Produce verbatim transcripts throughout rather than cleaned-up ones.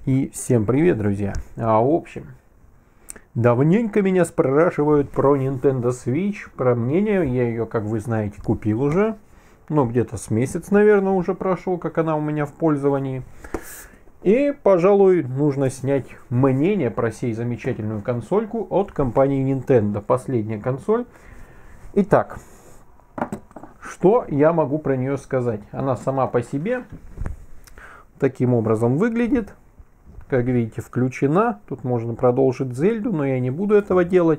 И всем привет, друзья! А в общем, давненько меня спрашивают про Nintendo Switch, про мнение. Я ее, как вы знаете, купил уже. Ну, где-то с месяц, наверное, уже прошел, как она у меня в пользовании. И, пожалуй, нужно снять мнение про сей замечательную консольку от компании Nintendo. Последняя консоль. Итак, что я могу про нее сказать? Она сама по себе таким образом выглядит. Как видите, включена. Тут можно продолжить Зельду, но я не буду этого делать.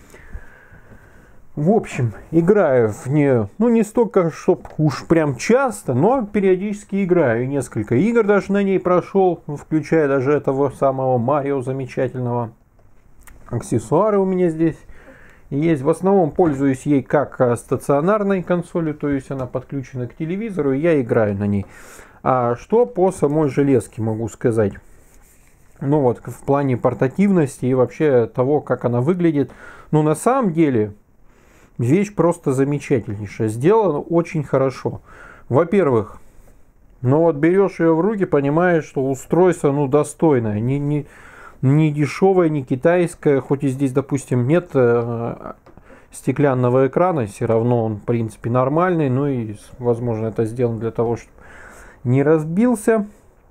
В общем, играю в нее, ну не столько, чтоб уж прям часто, но периодически играю. Несколько игр даже на ней прошел, включая даже этого самого Марио замечательного. Аксессуары у меня здесь есть. В основном пользуюсь ей как стационарной консолью, то есть она подключена к телевизору, и я играю на ней. А что по самой железке могу сказать? Ну вот, в плане портативности и вообще того, как она выглядит. Ну, на самом деле, вещь просто замечательнейшая. Сделана очень хорошо. Во-первых, ну вот берешь ее в руки, понимаешь, что устройство, ну, достойное. Не, не, не дешевое, не китайское. Хоть и здесь, допустим, нет э, стеклянного экрана, все равно он, в принципе, нормальный. Ну и, возможно, это сделано для того, чтобы не разбился.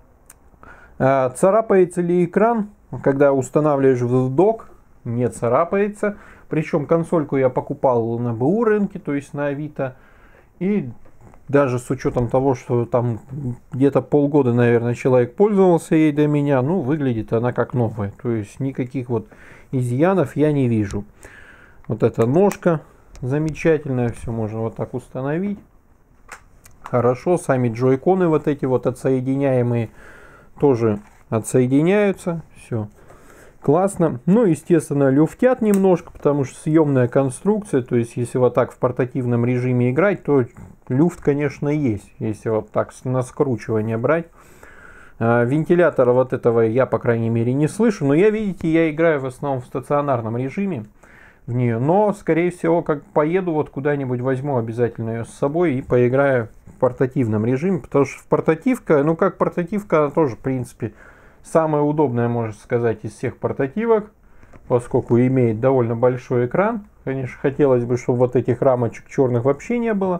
Царапается ли экран, когда устанавливаешь в док? Не царапается. Причем консольку я покупал на БУ рынке, то есть на Авито. И даже с учетом того, что там где-то полгода, наверное, человек пользовался ей до меня, ну, выглядит она как новая. То есть никаких вот изъянов я не вижу. Вот эта ножка замечательная, все можно вот так установить. Хорошо, сами джойконы вот эти вот отсоединяемые тоже отсоединяются. Все классно. Ну, естественно, люфтят немножко, потому что съемная конструкция. То есть, если вот так в портативном режиме играть, то люфт, конечно, есть. Если вот так на скручивание брать. А, вентилятора вот этого я, по крайней мере, не слышу. Но я, видите, я играю в основном в стационарном режиме в нее. Но, скорее всего, как поеду вот куда-нибудь, возьму обязательно ее с собой и поиграю в портативном режиме. Потому что в портативка, ну как портативка, она тоже, в принципе, самая удобная, можно сказать, из всех портативок. Поскольку имеет довольно большой экран. Конечно, хотелось бы, чтобы вот этих рамочек черных вообще не было.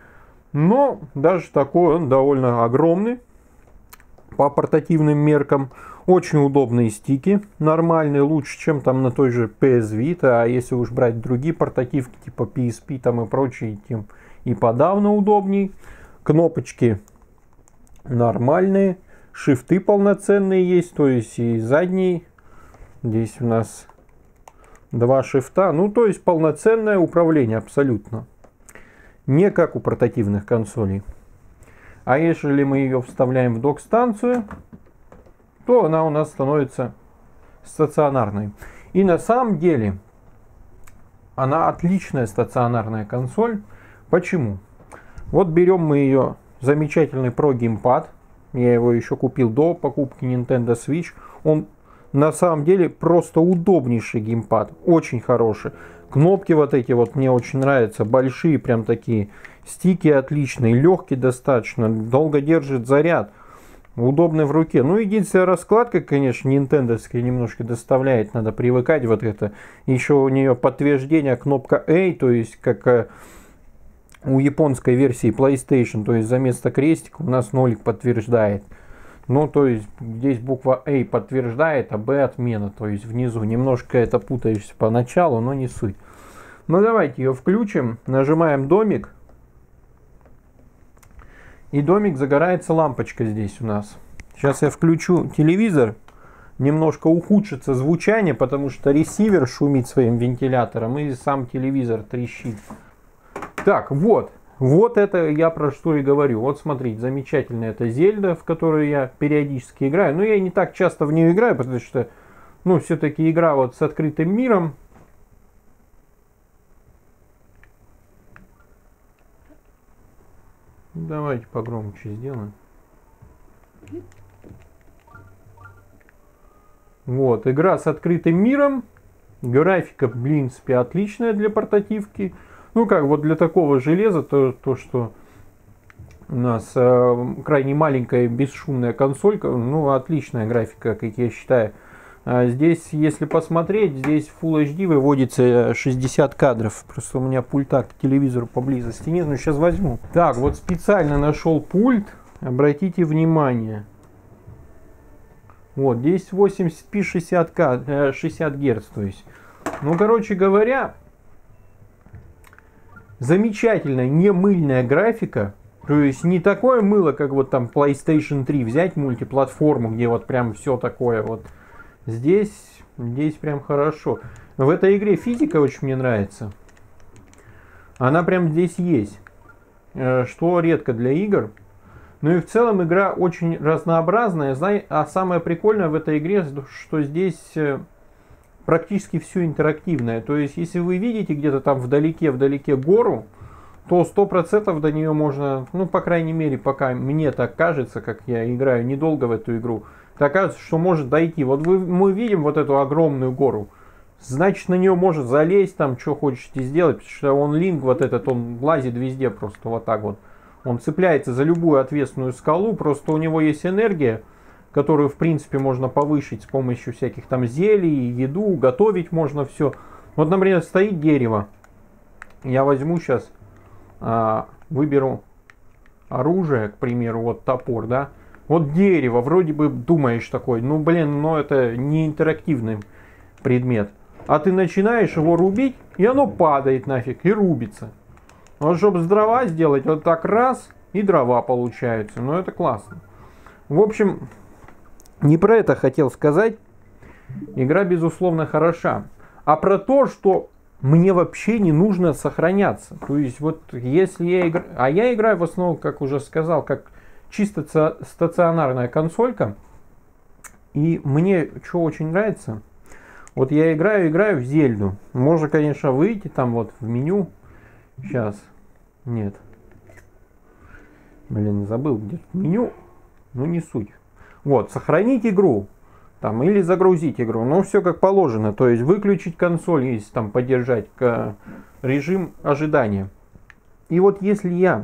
Но даже такой он довольно огромный. По портативным меркам. Очень удобные стики, нормальные, лучше, чем там на той же пи эс Vita. А если уж брать другие портативки, типа пи эс пи там и прочие, тем и подавно удобней. Кнопочки нормальные, шифты полноценные есть, то есть и задний. Здесь у нас два шифта, ну то есть полноценное управление абсолютно. Не как у портативных консолей. А если мы ее вставляем в док-станцию, то она у нас становится стационарной. И на самом деле она отличная стационарная консоль. Почему? Вот берем мы ее замечательный Pro Gamepad. Я его еще купил до покупки Nintendo Switch. Он на самом деле просто удобнейший геймпад. Очень хороший. Кнопки вот эти вот мне очень нравятся. Большие прям такие. Стики отличные. Легкий достаточно. Долго держит заряд. Удобный в руке. Ну, единственная раскладка, конечно, нинтендовская немножко доставляет. Надо привыкать вот это. Еще у нее подтверждение кнопка A, то есть как у японской версии PlayStation, то есть за место крестика у нас нолик подтверждает. Ну, то есть здесь буква A подтверждает, а B отмена, то есть внизу. Немножко это путаешься поначалу, но не суть. Ну, давайте ее включим. Нажимаем домик. И домик, загорается лампочка здесь у нас. Сейчас я включу телевизор. Немножко ухудшится звучание, потому что ресивер шумит своим вентилятором и сам телевизор трещит. Так, вот. Вот это я про что и говорю. Вот смотрите, замечательная эта Зельда, в которую я периодически играю. Но я не так часто в нее играю, потому что, ну, все-таки игра вот с открытым миром. Давайте погромче сделаем. Вот, игра с открытым миром. Графика, в принципе, отличная для портативки. Ну, как вот для такого железа, то, то что У нас э, крайне маленькая бесшумная консолька, ну отличная графика, как я считаю. А здесь, если посмотреть, здесь Full эйч ди выводится шестьдесят кадров. Просто у меня пульта к телевизору поблизости нет, но сейчас возьму. Так, вот специально нашел пульт. Обратите внимание. Вот, здесь восемьдесят пи шестьдесят герц. То есть, ну, короче говоря, замечательная, не мыльная графика. То есть, не такое мыло, как вот там PlayStation три взять, мультиплатформу, где вот прям все такое вот. Здесь, здесь прям хорошо. В этой игре физика очень мне нравится. Она прям здесь есть. Что редко для игр. Ну и в целом игра очень разнообразная. А самое прикольное в этой игре, что здесь практически все интерактивное. То есть, если вы видите где-то там вдалеке, вдалеке гору, то сто процентов до нее можно, ну, по крайней мере, пока мне так кажется, как я играю недолго в эту игру, так кажется, что может дойти. Вот вы, мы видим вот эту огромную гору, значит, на нее может залезть, там, что хочете сделать, потому что он линк вот этот, он лазит везде просто вот так вот. Он цепляется за любую ответственную скалу, просто у него есть энергия, которую, в принципе, можно повысить с помощью всяких там зелий, еду, готовить можно все. Вот, например, стоит дерево. Я возьму сейчас, а, выберу оружие, к примеру, вот топор, да. Вот дерево, вроде бы думаешь такой, ну блин, но это не интерактивный предмет. А ты начинаешь его рубить, и оно падает нафиг, и рубится. Вот чтобы с дрова сделать, вот так раз, и дрова получаются. Ну это классно. В общем, не про это хотел сказать. Игра, безусловно, хороша. А про то, что мне вообще не нужно сохраняться. То есть, вот если я играю... А я играю в основном, как уже сказал, как чисто стационарная консолька. И мне что очень нравится, вот я играю, играю в Зельду. Можно, конечно, выйти там вот в меню. Сейчас. Нет. Блин, забыл где-то меню. Ну не суть. Вот, сохранить игру. Там, или загрузить игру. Ну, все как положено. То есть выключить консоль, если там поддержать режим ожидания. И вот если я,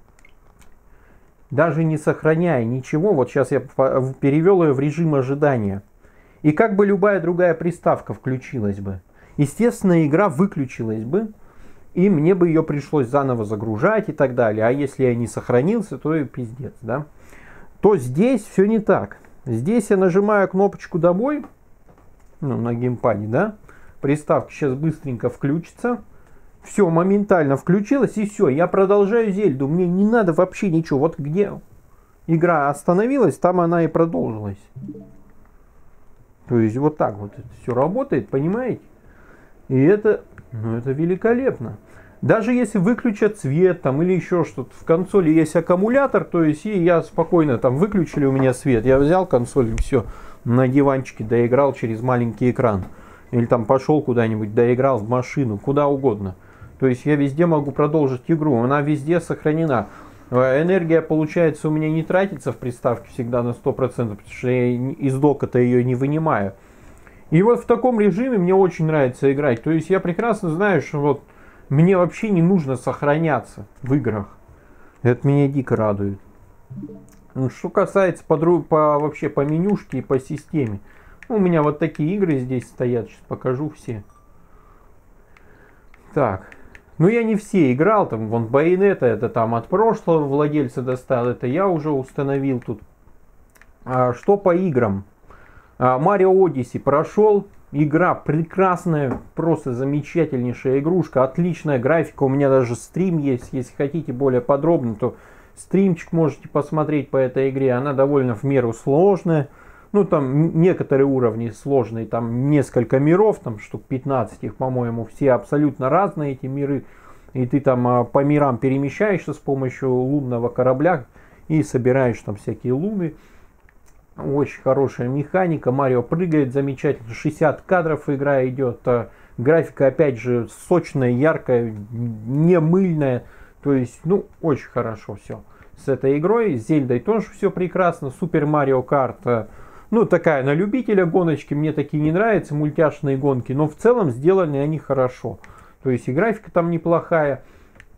даже не сохраняя ничего, вот сейчас я перевел ее в режим ожидания. И как бы любая другая приставка включилась бы. Естественно, игра выключилась бы. И мне бы ее пришлось заново загружать и так далее. А если я не сохранился, то и пиздец, да. То здесь все не так. Здесь я нажимаю кнопочку «Домой», ну, на геймпаде, да. Приставка сейчас быстренько включится. Все моментально включилось, и все. Я продолжаю Зельду. Мне не надо вообще ничего. Вот где игра остановилась, там она и продолжилась. То есть вот так вот это все работает, понимаете? И это, ну, это великолепно. Даже если выключат свет там или еще что-то, в консоли есть аккумулятор, то есть и я спокойно там выключили у меня свет, я взял консоль и все, на диванчике доиграл через маленький экран. Или там пошел куда-нибудь, доиграл в машину, куда угодно. То есть я везде могу продолжить игру, она везде сохранена. Энергия, получается, у меня не тратится в приставке всегда на сто процентов, потому что я из дока-то ее не вынимаю. И вот в таком режиме мне очень нравится играть. То есть я прекрасно знаю, что вот мне вообще не нужно сохраняться в играх. Это меня дико радует. Ну, что касается по, по, вообще по менюшке и по системе. У меня вот такие игры здесь стоят. Сейчас покажу все. Так. Ну я не все играл. Там вон Bayonetta, это там от прошлого владельца достал. Это я уже установил тут. А, что по играм? Mario Odyssey прошел. Игра прекрасная, просто замечательнейшая игрушка, отличная графика. У меня даже стрим есть, если хотите более подробно, то стримчик можете посмотреть по этой игре. Она довольно в меру сложная. Ну, там некоторые уровни сложные, там несколько миров, там штук пятнадцать их, по-моему, все абсолютно разные эти миры. И ты там по мирам перемещаешься с помощью лунного корабля и собираешь там всякие луны. Очень хорошая механика. Марио прыгает замечательно. шестьдесят кадров игра идет. Графика, опять же, сочная, яркая, не мыльная. То есть, ну, очень хорошо все с этой игрой. С Зельдой тоже все прекрасно. Супер Марио Карт, ну, такая на любителя гоночки. Мне такие не нравятся, мультяшные гонки. Но в целом сделаны они хорошо. То есть и графика там неплохая.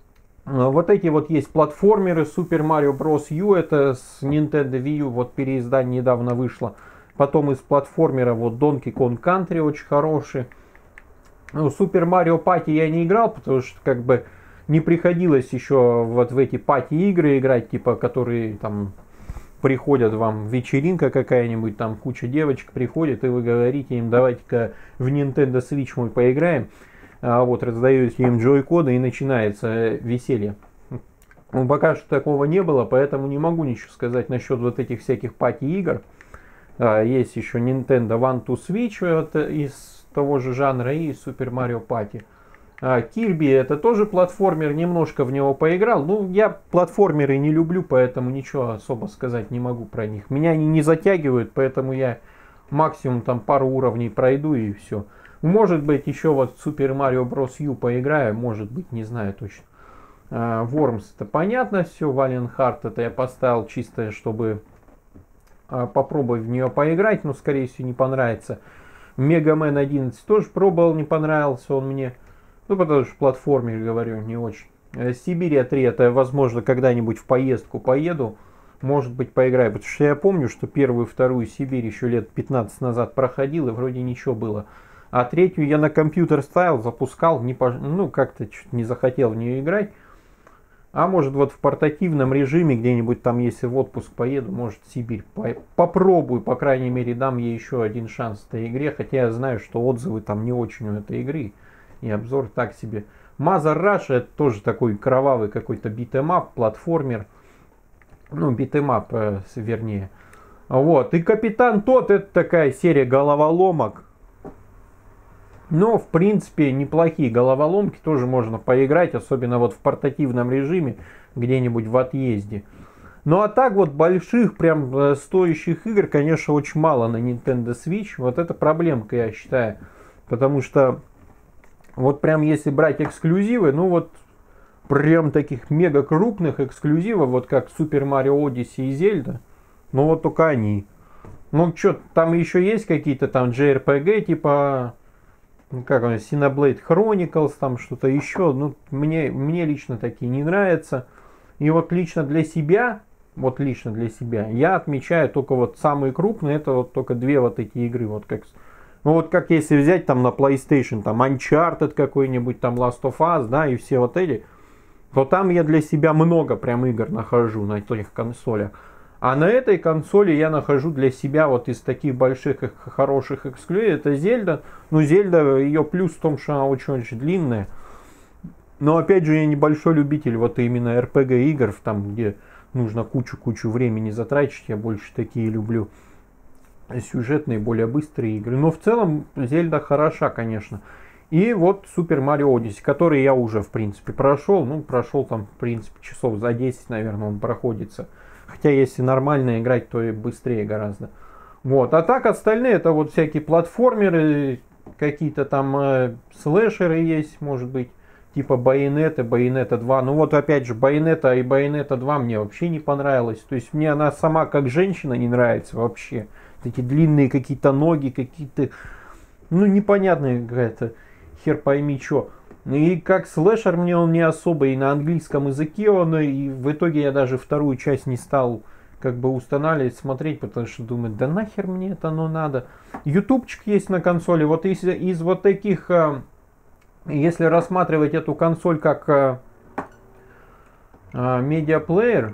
Вот эти вот есть платформеры Super Mario Bros. U, это с Nintendo Wii U, вот переиздание недавно вышло. Потом из платформера вот Donkey Kong Country очень хороший. Ну, Super Mario Party я не играл, потому что как бы не приходилось еще вот в эти пати-игры играть, типа, которые там приходят вам, вечеринка какая-нибудь, там куча девочек приходит, и вы говорите им, давайте-ка в Nintendo Switch мы поиграем. А вот раздаете им джой-коды, и начинается веселье. Ну, пока что такого не было, поэтому не могу ничего сказать насчет вот этих всяких пати-игр. А, есть еще Nintendo One to Switch вот, из того же жанра, и Super Mario Party. А, Kirby это тоже платформер, немножко в него поиграл. Ну, я платформеры не люблю, поэтому ничего особо сказать не могу про них. Меня они не затягивают, поэтому я максимум там пару уровней пройду и все. Может быть, еще вот Super Mario Bros. U поиграю, может быть, не знаю точно. А, Worms это понятно все, Valiant Heart это я поставил чисто, чтобы а, попробовать в нее поиграть, но скорее всего не понравится. Mega Man одиннадцать тоже пробовал, не понравился он мне. Ну, потому что платформер, говорю, не очень. Сибирия три, это, возможно, когда-нибудь в поездку поеду. Может быть, поиграю. Потому что я помню, что первую и вторую Сибирь еще лет пятнадцать назад проходил, и вроде ничего было. А третью я на компьютер ставил, запускал, не пож... ну, как-то не захотел в нее играть. А может, вот в портативном режиме где-нибудь там, если в отпуск поеду, может, Сибирь по... попробую, по крайней мере, дам ей еще один шанс этой игре. Хотя я знаю, что отзывы там не очень у этой игры. И обзор так себе. Mother Russia это тоже такой кровавый какой-то битэмап, платформер. Ну, битэмап, э, вернее. Вот. И Капитан Тот это такая серия головоломок. Но, в принципе, неплохие головоломки, тоже можно поиграть, особенно вот в портативном режиме, где-нибудь в отъезде. Ну, а так вот больших, прям э, стоящих игр, конечно, очень мало на Nintendo Switch. Вот это проблемка, я считаю. Потому что, вот прям если брать эксклюзивы, ну вот, прям таких мега крупных эксклюзивов, вот как Super Mario Odyssey и Zelda, ну вот только они. Ну, что, там еще есть какие-то там джей ар пи джи, типа... Ну, как он, Xenoblade Chronicles, там что-то еще. Ну, мне, мне лично такие не нравятся. И вот лично для себя, вот лично для себя, я отмечаю только вот самые крупные, это вот только две вот эти игры. Вот как, ну, вот как если взять там на PlayStation, там Uncharted какой-нибудь, там Last of Us, да, и все вот эти, то там я для себя много прям игр нахожу на этих консолях. А на этой консоли я нахожу для себя вот из таких больших и хороших эксклюзивов, это Зельда. Ну, Зельда, ее плюс в том, что она очень-очень длинная. Но опять же, я небольшой любитель вот именно эр пи джи игр, там где нужно кучу-кучу времени затратить. Я больше такие люблю сюжетные, более быстрые игры. Но в целом Зельда хороша, конечно. И вот Super Mario Odyssey, который я уже, в принципе, прошел. Ну, прошел там, в принципе, часов за десять, наверное, он проходится. Хотя, если нормально играть, то и быстрее гораздо. Вот. А так, остальные, это вот всякие платформеры, какие-то там э, слэшеры есть, может быть. Типа Bayonetta, Bayonetta два. Ну вот, опять же, Bayonetta и Bayonetta два мне вообще не понравилось. То есть, мне она сама как женщина не нравится вообще. Эти длинные какие-то ноги, какие-то... Ну, непонятные какая-то... Хер пойми что. И как слэшер мне он не особо, и на английском языке он, и в итоге я даже вторую часть не стал как бы устанавливать, смотреть, потому что думаю, да нахер мне это оно надо. Ютубчик есть на консоли, вот из, из вот таких, если рассматривать эту консоль как медиаплеер,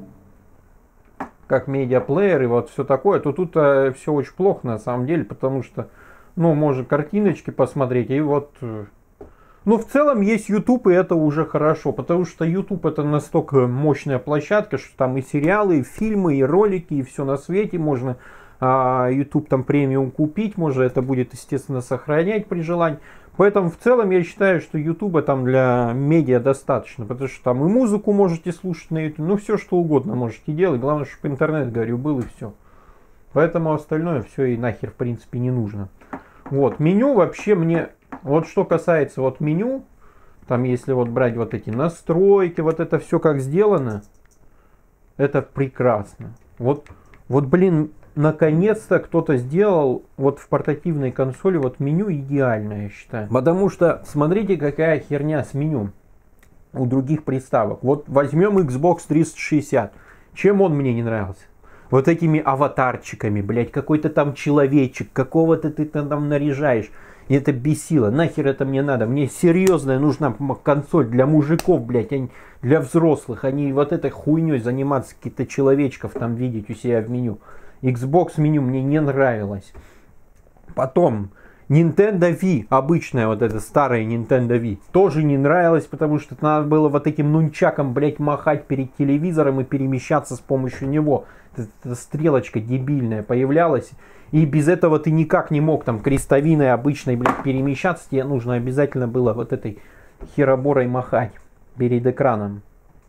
как медиаплеер и вот все такое, то тут все очень плохо на самом деле, потому что, ну, можно картиночки посмотреть, и вот... Ну, в целом есть YouTube, и это уже хорошо, потому что YouTube это настолько мощная площадка, что там и сериалы, и фильмы, и ролики, и все на свете. Можно а, YouTube там премиум купить, можно это будет, естественно, сохранять при желании. Поэтому в целом я считаю, что YouTube там для медиа достаточно, потому что там и музыку можете слушать на YouTube, ну, все что угодно можете делать, главное, чтобы интернет, говорю, был и все. Поэтому остальное все и нахер, в принципе, не нужно. Вот, меню вообще мне... Вот что касается вот меню, там если вот брать вот эти настройки, вот это все как сделано, это прекрасно. Вот, вот блин, наконец-то кто-то сделал вот в портативной консоли вот меню идеальное, я считаю. Потому что смотрите, какая херня с меню. у других приставок. Вот возьмем Xbox триста шестьдесят. Чем он мне не нравился? Вот этими аватарчиками, блядь, какой-то там человечек, какого-то ты там наряжаешь. И это бесило. Нахер это мне надо? Мне серьезная нужна консоль для мужиков, блядь, а не для взрослых. А не вот этой хуйней заниматься, каких-то человечков там видеть у себя в меню. Xbox меню мне не нравилось. Потом Nintendo Wii, обычная вот эта старая Nintendo Wii, тоже не нравилась, потому что надо было вот этим нунчаком, блядь, махать перед телевизором и перемещаться с помощью него. Эта стрелочка дебильная появлялась, и без этого ты никак не мог там крестовиной обычной, блядь, перемещаться. Тебе нужно обязательно было вот этой хероборой махать перед экраном.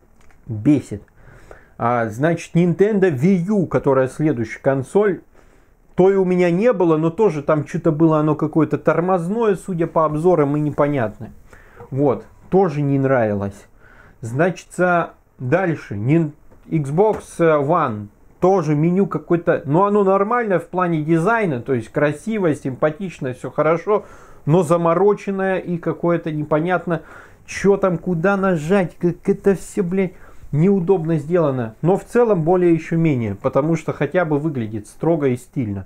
Бесит. А, значит, Nintendo Wii U, которая следующая консоль, то и у меня не было, но тоже там что-то было оно какое-то тормозное, судя по обзорам, и непонятное. Вот, тоже не нравилось. Значит, дальше, Xbox One, тоже меню какое-то, ну оно нормальное в плане дизайна, то есть красивое, симпатичное, все хорошо, но замороченное и какое-то непонятно, что там, куда нажать, как это все, блядь, неудобно сделано. Но в целом более еще менее, потому что хотя бы выглядит строго и стильно.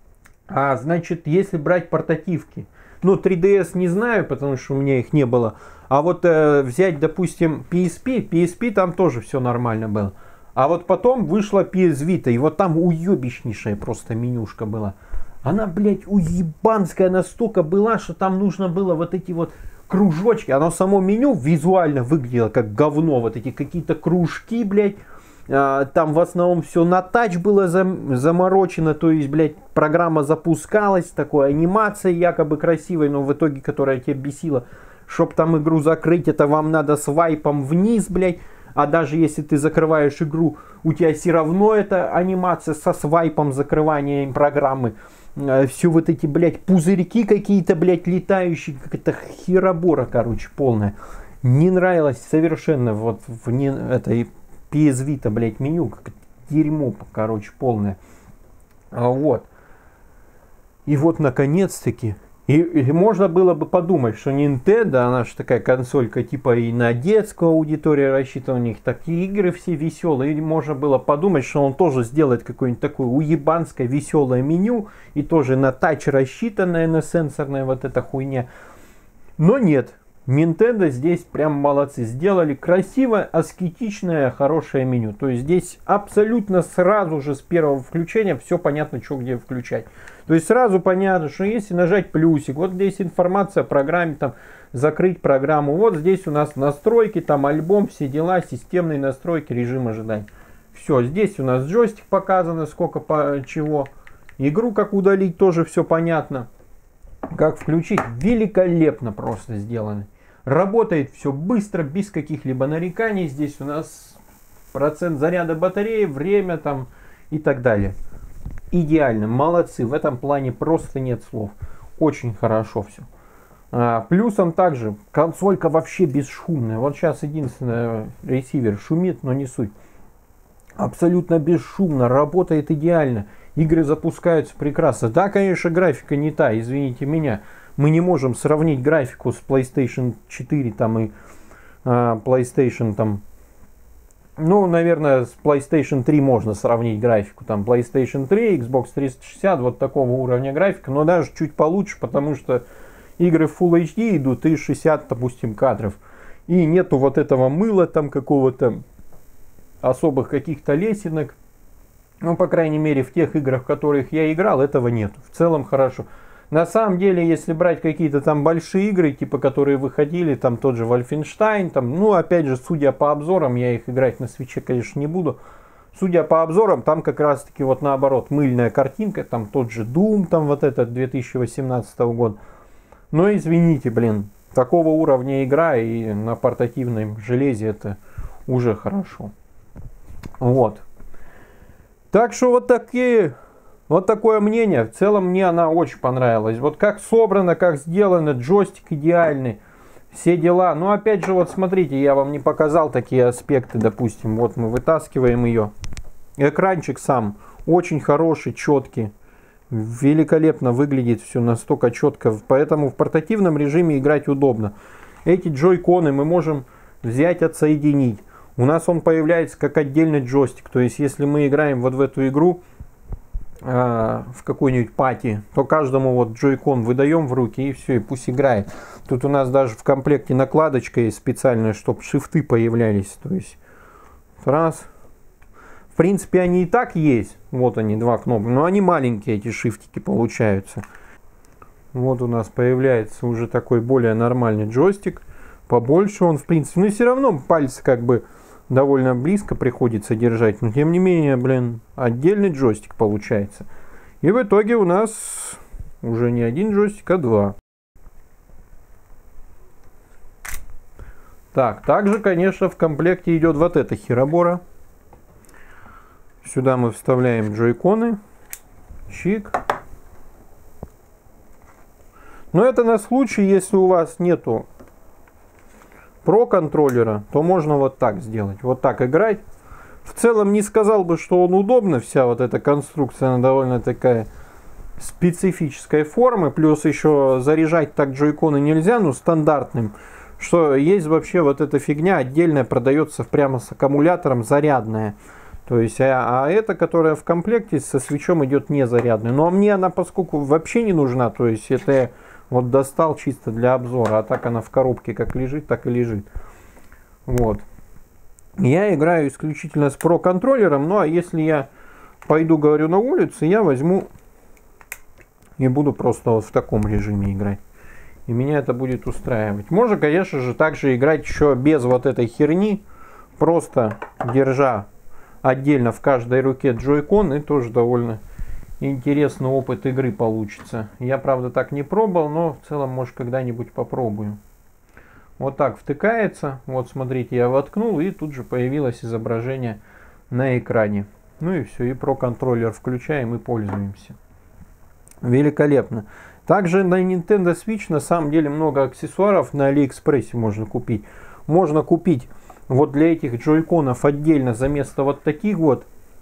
А значит, если брать портативки, ну три ди эс не знаю, потому что у меня их не было. А вот э, взять, допустим, пи эс пи, пи эс пи там тоже все нормально было. А вот потом вышла пи эс Vita, и вот там уебищнейшая просто менюшка была. Она, блядь, уебанская настолько была, что там нужно было вот эти вот кружочки. Оно само меню визуально выглядело как говно. Вот эти какие-то кружки, блядь. А, там в основном все на тач было зам, заморочено. То есть, блядь, программа запускалась. Такой анимацией якобы красивой, но в итоге, которая тебя бесила. Чтоб там игру закрыть, это вам надо свайпом вниз, блядь. А даже если ты закрываешь игру, у тебя все равно эта анимация со свайпом закрывания программы. Все вот эти, блядь, пузырьки какие-то, блядь, летающие, какая-то херобора, короче, полная. Не нравилось совершенно вот в не, этой пи эс Vita, блядь, меню, как дерьмо, короче, полное. А вот. И вот, наконец-таки, и, и можно было бы подумать, что Nintendo, она же такая консолька типа и на детскую аудиторию рассчитана, у них такие игры все веселые, и можно было подумать, что он тоже сделает какое-нибудь такое уебанское веселое меню, и тоже на тач рассчитанное, на сенсорная вот эта хуйня. Но нет, Nintendo здесь прям молодцы, сделали красивое, аскетичное, хорошее меню. То есть здесь абсолютно сразу же с первого включения все понятно, что где включать. То есть сразу понятно, что если нажать плюсик, вот здесь информация о программе, там закрыть программу, вот здесь у нас настройки, там альбом, все дела, системные настройки, режим ожидания. Все, здесь у нас джойстик показано, сколько по чего. Игру как удалить, тоже все понятно. Как включить, великолепно просто сделано. Работает все быстро, без каких-либо нареканий. Здесь у нас процент заряда батареи, время там и так далее. Идеально, молодцы, в этом плане просто нет слов. Очень хорошо все. А, плюсом также консолька вообще бесшумная. Вот сейчас единственное, ресивер шумит, но не суть. Абсолютно бесшумно, работает идеально. Игры запускаются прекрасно. Да, конечно, графика не та, извините меня. Мы не можем сравнить графику с PlayStation четыре там и а, PlayStation там. Ну, наверное, с PlayStation три можно сравнить графику. Там PlayStation три, Xbox триста шестьдесят, вот такого уровня графика. Но даже чуть получше, потому что игры в Full эйч ди идут и шестьдесят, допустим, кадров. И нету вот этого мыла там какого-то, особых каких-то лесенок. Ну, по крайней мере, в тех играх, в которых я играл, этого нету. В целом хорошо. На самом деле, если брать какие-то там большие игры, типа, которые выходили, там тот же Wolfenstein, там, ну, опять же, судя по обзорам, я их играть на свитче, конечно, не буду. Судя по обзорам, там как раз-таки вот наоборот, мыльная картинка, там тот же Doom, там вот этот две тысячи восемнадцатого года. Но извините, блин, такого уровня игра и на портативном железе это уже хорошо. Вот. Так что вот такие... Вот такое мнение. В целом мне она очень понравилась. Вот как собрано, как сделано, джойстик идеальный. Все дела. Но опять же, вот смотрите, я вам не показал такие аспекты. Допустим, вот мы вытаскиваем ее. Экранчик сам очень хороший, четкий. Великолепно выглядит все, настолько четко. Поэтому в портативном режиме играть удобно. Эти джойконы мы можем взять, отсоединить. У нас он появляется как отдельный джойстик. То есть, если мы играем вот в эту игру, э, в какой-нибудь пати, то каждому вот джойкон выдаем в руки и все, и пусть играет. Тут у нас даже в комплекте накладочка есть специальная, чтобы шифты появлялись. То есть, раз. В принципе, они и так есть. Вот они, два кнопки. Но они маленькие, эти шифтики получаются. Вот у нас появляется уже такой более нормальный джойстик. Побольше он, в принципе. Но все равно пальцы как бы довольно близко приходится держать. Но тем не менее, блин, отдельный джойстик получается. И в итоге у нас уже не один джойстик, а два. Так, также, конечно, в комплекте идет вот эта херобора. Сюда мы вставляем джойконы. Чик. Но это на случай, если у вас нету про контроллера, то можно вот так сделать. Вот так играть. В целом не сказал бы, что он удобно. Вся вот эта конструкция, она довольно такая специфической формы. Плюс еще заряжать так джойконы нельзя, ну стандартным. Что есть вообще вот эта фигня отдельная, продается прямо с аккумулятором зарядная. То есть, а, а эта, которая в комплекте со свечом идет не зарядная. Но мне она, поскольку вообще не нужна, то есть это я вот достал чисто для обзора. А так она в коробке как лежит, так и лежит. Вот. Я играю исключительно с Pro контроллером. Ну а если я пойду, говорю, на улицу, я возьму и буду просто вот в таком режиме играть. И меня это будет устраивать. Можно, конечно же, также играть еще без вот этой херни. Просто держа отдельно в каждой руке джойкон, и тоже довольно интересный опыт игры получится. Я, правда, так не пробовал, но в целом, может, когда-нибудь попробую. Вот так втыкается. Вот, смотрите, я воткнул, и тут же появилось изображение на экране. Ну и все, и Pro контроллер включаем и пользуемся. Великолепно. Также на Nintendo Switch на самом деле много аксессуаров на AliExpress можно купить. Можно купить вот для этих джойконов отдельно за место вот таких вот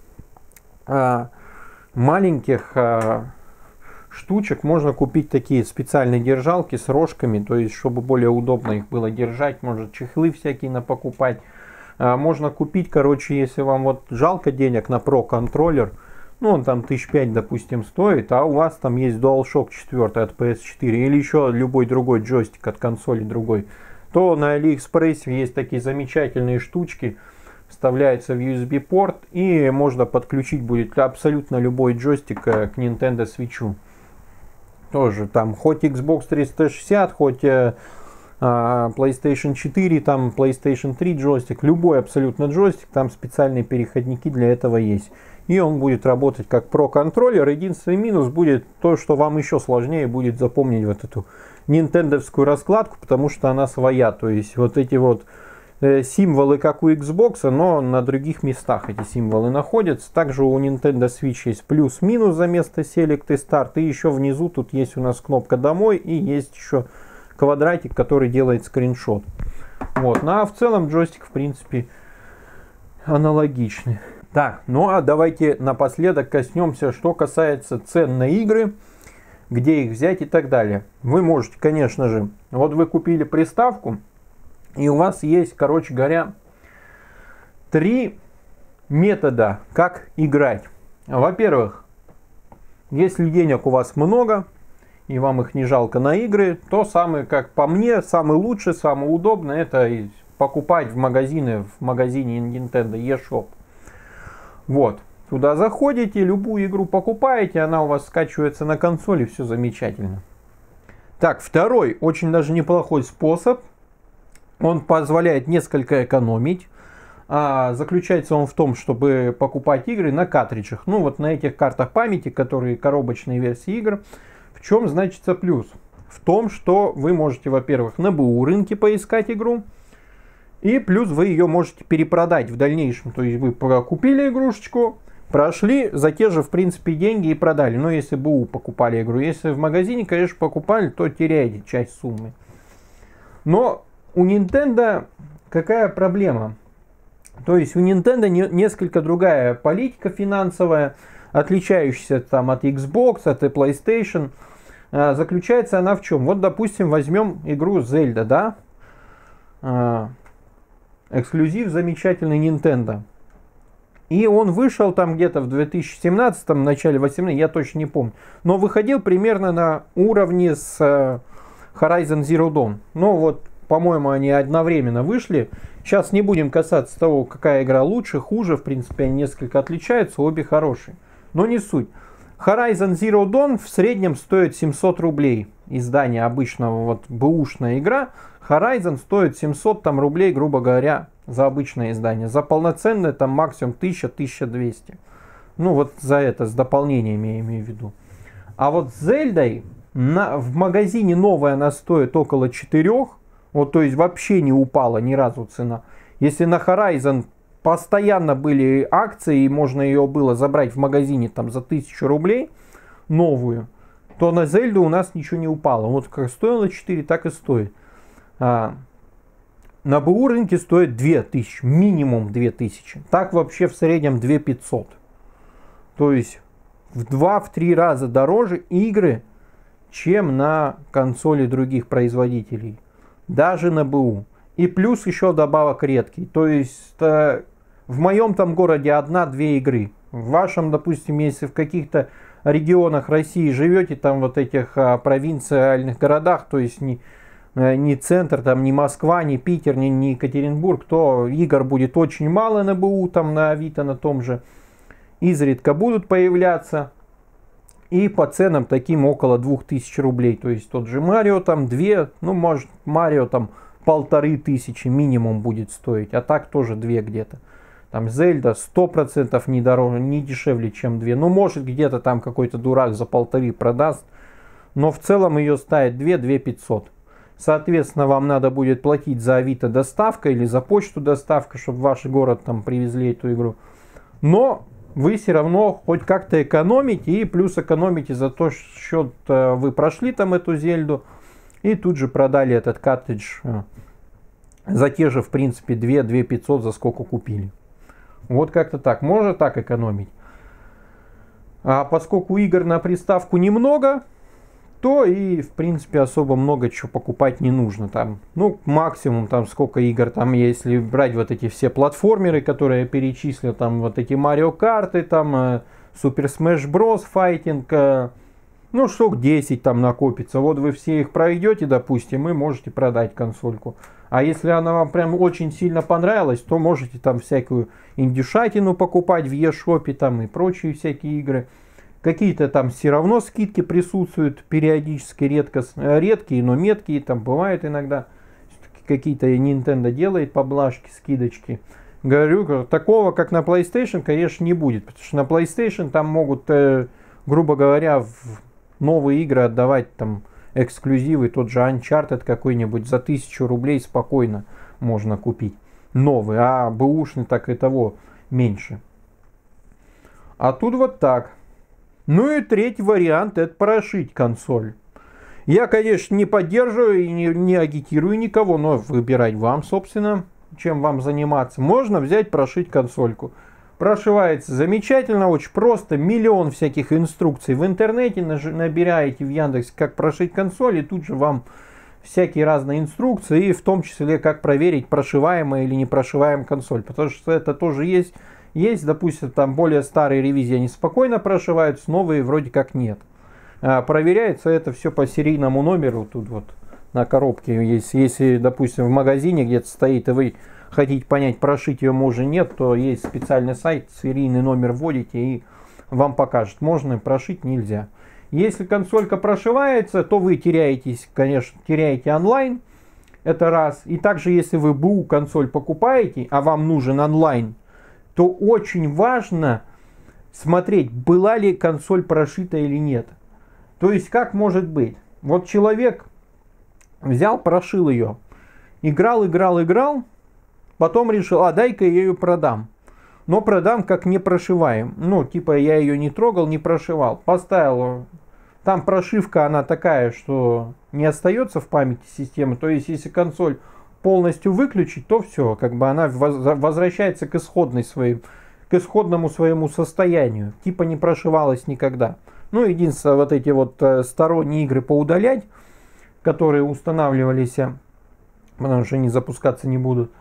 а, маленьких а, штучек можно купить такие специальные держалки с рожками, то есть чтобы более удобно их было держать. Может чехлы всякие напокупать. А, можно купить, короче, если вам вот жалко денег на Pro контроллер, ну он там тысяч пять, допустим, стоит, а у вас там есть DualShock четыре от пи эс четыре или еще любой другой джойстик от консоли другой, то на AliExpress есть такие замечательные штучки, вставляется в ю эс би порт и можно подключить будет абсолютно любой джойстик к Nintendo Switch. Тоже там хоть Xbox триста шестьдесят, хоть э, PlayStation четыре, там PlayStation три джойстик, любой абсолютно джойстик, там специальные переходники для этого есть. И он будет работать как Pro контроллер. Единственный минус будет то, что вам еще сложнее будет запомнить вот эту нинтендовскую раскладку, потому что она своя. То есть вот эти вот э, символы, как у Xbox, но на других местах эти символы находятся. Также у Nintendo Switch есть плюс-минус за место Select и Start. И еще внизу тут есть у нас кнопка «Домой» и есть еще квадратик, который делает скриншот. Вот. Ну а в целом джойстик, в принципе, аналогичный. Так, ну а давайте напоследок коснемся, что касается цен на игры, где их взять и так далее. Вы можете, конечно же, вот вы купили приставку, и у вас есть, короче говоря, три метода, как играть. Во-первых, если денег у вас много, и вам их не жалко на игры, то самый, как по мне, самый лучший, самый удобный, это покупать в магазины, в магазине Nintendo eShop. Вот, туда заходите, любую игру покупаете, она у вас скачивается на консоли, все замечательно. Так, второй, очень даже неплохой способ. Он позволяет несколько экономить. А заключается он в том, чтобы покупать игры на картриджах. Ну вот на этих картах памяти, которые коробочные версии игр. В чем значится плюс? В том, что вы можете, во-первых, на БУ рынке поискать игру. И плюс вы ее можете перепродать в дальнейшем. То есть вы купили игрушечку, прошли за те же, в принципе, деньги и продали. Но если БУ покупали игру. Если в магазине, конечно, покупали, то теряете часть суммы. Но у Nintendo какая проблема? То есть у Nintendo не, несколько другая политика финансовая, отличающаяся там от Xbox, от PlayStation. А, заключается она в чем? Вот, допустим, возьмем игру Zelda, да? А, эксклюзив замечательный Nintendo. И он вышел там где-то в две тысячи семнадцатом, в начале восемнадцатого, я точно не помню. Но выходил примерно на уровне с Horizon Zero Dawn. Ну вот, по-моему, они одновременно вышли. Сейчас не будем касаться того, какая игра лучше, хуже. В принципе, они несколько отличаются, обе хорошие. Но не суть. Horizon Zero Dawn в среднем стоит семьсот рублей. Издание обычного, вот бэушная игра. Horizon стоит семьсот там, рублей, грубо говоря, за обычное издание. За полноценное там максимум тысяча — тысяча двести. Ну вот за это, с дополнениями я имею в виду. А вот с Зельдой на, в магазине новая она стоит около четырёх. Вот, то есть вообще не упала ни разу цена. Если на Horizon постоянно были акции и можно ее было забрать в магазине там за тысячу рублей новую, то на Зельду у нас ничего не упало. Вот как стоило четыре, так и стоит. А, на БУ рынке стоит две тысячи, минимум две тысячи. Так вообще в среднем две тысячи пятьсот. То есть в два-три раза дороже игры, чем на консоли других производителей. Даже на БУ. И плюс еще добавок редкий. То есть э, в моем там городе одна-две игры. В вашем, допустим, если в каких-то регионах России живете, там вот этих а, провинциальных городах, то есть не, не центр, там не Москва, не Питер, не, не Екатеринбург, то игр будет очень мало на БУ, там на Авито на том же. Изредка будут появляться. И по ценам таким около двух тысяч рублей. То есть тот же Марио там две, ну может Марио там полторы тысячи минимум будет стоить. А так тоже две где-то. Там Зельда сто процентов не дороже, не дешевле, чем две. Ну может где-то там какой-то дурак за полторы продаст. Но в целом ее ставит две — две тысячи пятьсот. Соответственно, вам надо будет платить за Авито доставка или за почту доставка, чтобы в ваш город там привезли эту игру. Но вы все равно хоть как-то экономите, и плюс экономите за то, что счет вы прошли там эту Зельду, и тут же продали этот картридж за те же, в принципе, две — две тысячи пятьсот, за сколько купили. Вот как-то так, можно так экономить. А поскольку игр на приставку немного, то и, в принципе, особо много чего покупать не нужно. Там, ну, максимум, там, сколько игр, там, если брать вот эти все платформеры, которые я перечислил, там, вот эти Марио карты, там, э, Super Smash Bros. Файтинг, э, ну, штук десять там накопится. Вот вы все их пройдете, допустим, и можете продать консольку. А если она вам прям очень сильно понравилась, то можете там всякую индюшатину покупать в eShop там и прочие всякие игры. Какие-то там все равно скидки присутствуют периодически, редко, редкие, но меткие, там бывают иногда. Какие-то Nintendo делает поблажки, скидочки. Говорю, такого, как на PlayStation, конечно, не будет. Потому что на PlayStation там могут, э, грубо говоря, в новые игры отдавать там эксклюзивы. Тот же Uncharted какой-нибудь за тысячу рублей спокойно можно купить. Новый, а бэушный так и того меньше. А тут вот так. Ну и третий вариант — это прошить консоль. Я, конечно, не поддерживаю и не, не агитирую никого, но выбирать вам, собственно, чем вам заниматься. Можно взять, прошить консольку. Прошивается замечательно, очень просто. Миллион всяких инструкций в интернете. Набираете в Яндексе, как прошить консоль, и тут же вам всякие разные инструкции, и в том числе, как проверить, прошиваемая или не прошиваемая консоль. Потому что это тоже есть. Есть, допустим, там более старые ревизии, они спокойно прошиваются, новые вроде как нет. А проверяется это все по серийному номеру, тут вот на коробке. Если, если, допустим, в магазине где-то стоит, и вы хотите понять, прошить ее можно нет, то есть специальный сайт, серийный номер вводите, и вам покажет, можно прошить, нельзя. Если консолька прошивается, то вы теряетесь, конечно, теряете онлайн, это раз. И также, если вы БУ консоль покупаете, а вам нужен онлайн, то очень важно смотреть, была ли консоль прошита или нет. То есть, как может быть? Вот человек взял, прошил ее, играл, играл, играл, потом решил, а дай-ка я ее продам. Но продам как не прошиваем. Ну, типа я ее не трогал, не прошивал. Поставил, там прошивка, она такая, что не остается в памяти системы. То есть, если консоль полностью выключить, то все, как бы она возвращается к исходной своей, к исходному своему состоянию. Типа не прошивалась никогда. Ну, единственное, вот эти вот сторонние игры поудалять, которые устанавливались, потому что они запускаться не будут.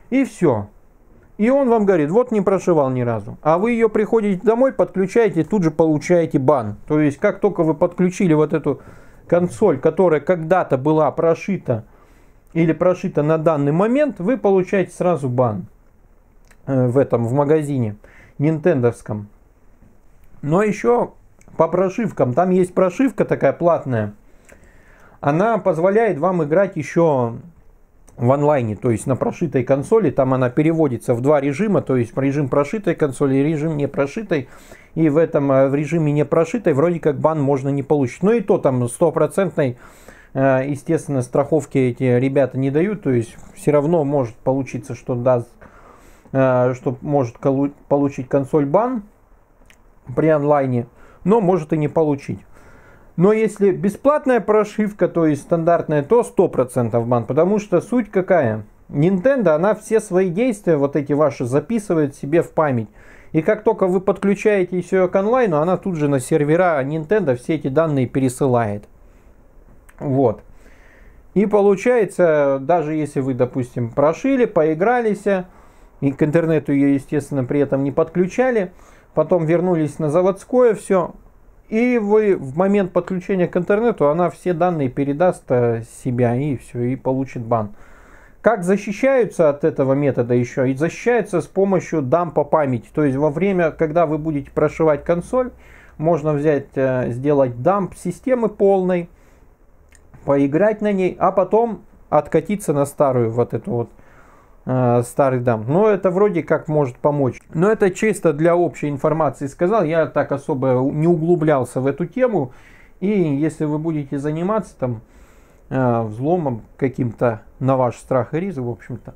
И все. И он вам говорит, вот не прошивал ни разу. А вы ее приходите домой, подключаете, тут же получаете бан. То есть, как только вы подключили вот эту консоль, которая когда-то была прошита или прошита на данный момент, вы получаете сразу бан в этом, в магазине нинтендовском. Но еще по прошивкам, там есть прошивка такая платная. Она позволяет вам играть еще в онлайне, то есть на прошитой консоли. Там она переводится в два режима, то есть режим прошитой консоли и режим не прошитой. И в этом в режиме не прошитой вроде как бан можно не получить. Но и то там стопроцентной, естественно, страховки эти ребята не дают. То есть все равно может получиться, что даст, что может получить консоль бан при онлайне, но может и не получить. Но если бесплатная прошивка, то есть стандартная, то сто процентов бан. Потому что суть какая? Nintendo, она все свои действия, вот эти ваши, записывает себе в память. И как только вы подключаетесь ее к онлайну, она тут же на сервера Nintendo все эти данные пересылает. Вот. И получается, даже если вы, допустим, прошили, поигрались, и к интернету ее, естественно, при этом не подключали, потом вернулись на заводское все, и вы в момент подключения к интернету она все данные передаст себя и все, и получит бан. Как защищаются от этого метода еще? И защищаются с помощью дампа памяти. То есть во время, когда вы будете прошивать консоль, можно взять, сделать дамп системы полной, поиграть на ней, а потом откатиться на старую вот эту вот старый дамп. Но это вроде как может помочь. Но это чисто для общей информации сказал. Я так особо не углублялся в эту тему. И если вы будете заниматься там взломом каким-то на ваш страх и риск, в общем-то,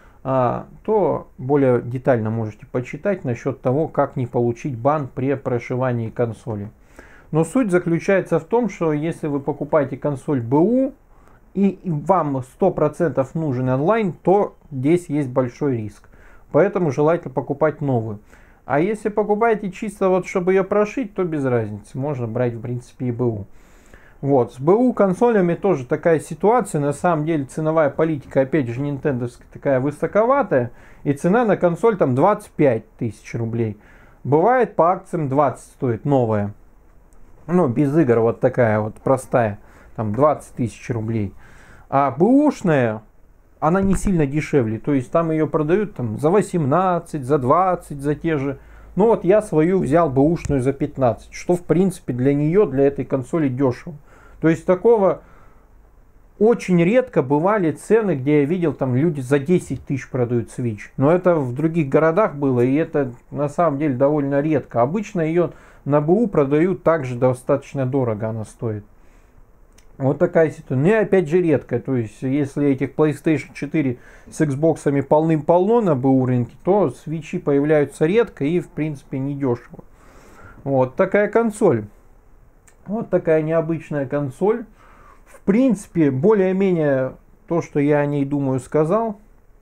то более детально можете почитать насчет того, как не получить бан при прошивании консоли. Но суть заключается в том, что если вы покупаете консоль БУ, и вам сто процентов нужен онлайн, то здесь есть большой риск. Поэтому желательно покупать новую. А если покупаете чисто вот чтобы ее прошить, то без разницы. Можно брать в принципе и БУ. Вот. С БУ консолями тоже такая ситуация. На самом деле ценовая политика, опять же, нинтендовская такая высоковатая. И цена на консоль там двадцать пять тысяч рублей. Бывает по акциям двадцать стоит новая. Ну, без игр вот такая вот простая. Там двадцать тысяч рублей. А бэушная, она не сильно дешевле. То есть там ее продают там, за восемнадцать, за двадцать, за те же. Ну вот я свою взял бэушную за пятнадцать. Что в принципе для нее, для этой консоли дешево. То есть такого очень редко бывали цены, где я видел, там люди за десять тысяч продают Switch. Но это в других городах было, и это на самом деле довольно редко. Обычно ее на БУ продают также достаточно дорого, она стоит. Вот такая ситуация. Ну и опять же редко. То есть, если этих PlayStation четыре с Xbox полным-полно на БУ рынке, то свитчи появляются редко и в принципе недешево. Вот такая консоль. Вот такая необычная консоль. В принципе, более-менее то, что я о ней думаю, сказал.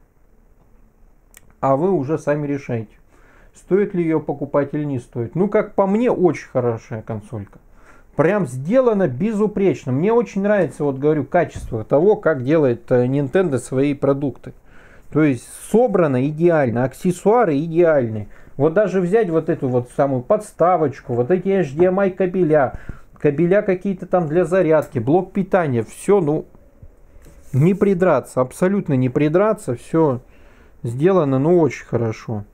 А вы уже сами решайте, стоит ли ее покупать или не стоит. Ну, как по мне, очень хорошая консолька. Прям сделано безупречно. Мне очень нравится, вот говорю, качество того, как делает Nintendo свои продукты. То есть собрано идеально, аксессуары идеальные. Вот даже взять вот эту вот самую подставочку, вот эти эйч ди эм ай кабеля, кабеля какие-то там для зарядки, блок питания, все, ну, не придраться, абсолютно не придраться, все сделано, ну, очень хорошо.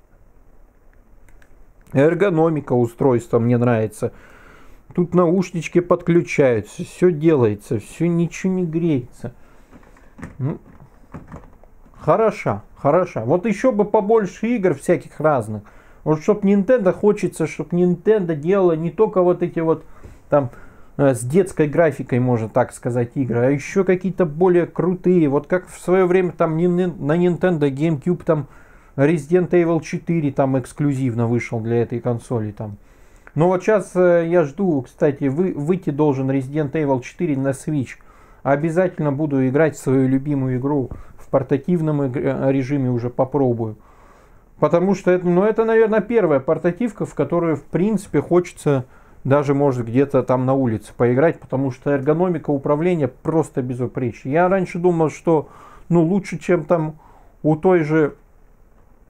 Эргономика устройства мне нравится. Тут наушнички подключаются, все делается, все ничего не греется. Ну, хороша, хороша. Вот еще бы побольше игр всяких разных. Вот чтоб Nintendo, хочется, чтоб Nintendo делала не только вот эти вот там с детской графикой, можно так сказать, игры, а еще какие-то более крутые. Вот как в свое время там на Nintendo GameCube там Resident Evil четыре там эксклюзивно вышел для этой консоли там. Но вот сейчас э, я жду, кстати, вы, выйти должен Resident Evil четыре на Switch. Обязательно буду играть в свою любимую игру в портативном режиме, уже попробую. Потому что это, ну, это, наверное, первая портативка, в которую, в принципе, хочется даже, может, где-то там на улице поиграть. Потому что эргономика управления просто безупречна. Я раньше думал, что, ну, лучше, чем там у той же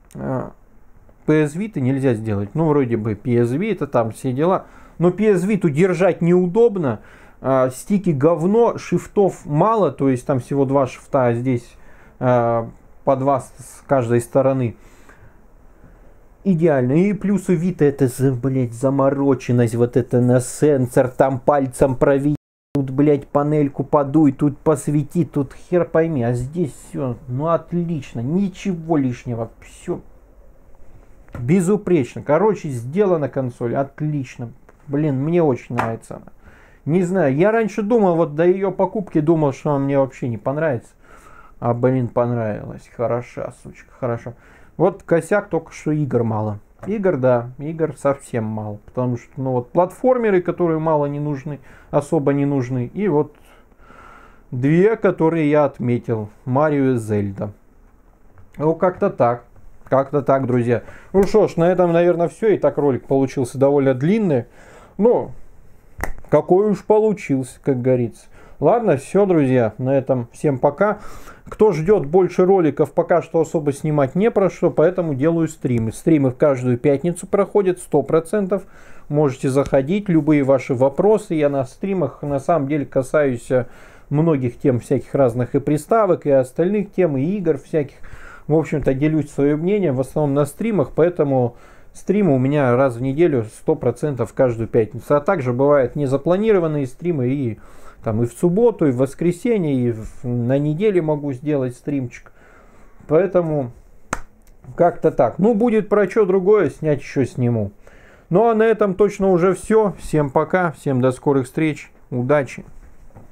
пи эс Vita нельзя сделать. Ну, вроде бы пи эс Vita, там все дела. Но пи эс Vita держать неудобно. А, стики говно, шифтов мало. То есть там всего два шифта, а здесь а, по два с каждой стороны. Идеально. И плюс у Vita это, блядь, замороченность. Вот это на сенсор. Там пальцем проведь. Тут, блядь, панельку подуй. Тут посвети. Тут хер пойми. А здесь все, ну, отлично. Ничего лишнего. Все безупречно. Короче, сделана консоль. Отлично. Блин, мне очень нравится она. Не знаю, я раньше думал, вот до ее покупки думал, что она мне вообще не понравится. А, блин, понравилась. Хороша, сучка, хорошо. Вот косяк только, что игр мало. Игр, да, игр совсем мало. Потому что, ну вот, платформеры, которые мало не нужны, особо не нужны. И вот две, которые я отметил. Марио и Зельда. Ну, как-то так. Как-то так, друзья. Ну что ж, на этом, наверное, все. И так ролик получился довольно длинный. Но какой уж получился, как говорится. Ладно, все, друзья. На этом всем пока. Кто ждет больше роликов, пока что особо снимать не про что, поэтому делаю стримы. Стримы в каждую пятницу проходят сто процентов. Можете заходить, любые ваши вопросы. Я на стримах на самом деле касаюсь многих тем всяких разных и приставок, и остальных тем, и игр всяких. В общем-то, делюсь своим мнением в основном на стримах, поэтому стримы у меня раз в неделю сто процентов каждую пятницу. А также бывают незапланированные стримы и там и в субботу, и в воскресенье, и в, на неделе могу сделать стримчик. Поэтому как-то так. Ну, будет про что другое, снять еще сниму. Ну, а на этом точно уже все. Всем пока, всем до скорых встреч, удачи.